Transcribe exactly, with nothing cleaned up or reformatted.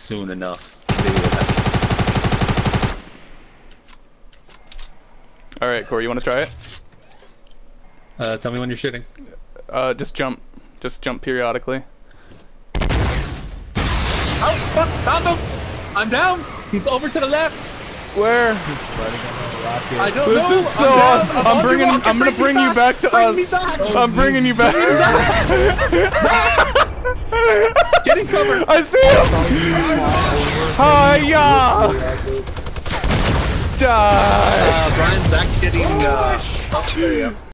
soon enough. Alright, Corey, you want to try it? Uh, tell me when you're shooting. Uh, just jump. Just jump periodically. Oh, fuck, found him! I'm down! He's over to the left! Where? I don't This know! is so I'm, I'm, I'm bringing rocket. I'm gonna bring, bring you back, to bring us. Me back. I'm bringing you back. Get in cover! I see him! Hiya! Die! Uh, Brian's back getting, uh... oh, there you go.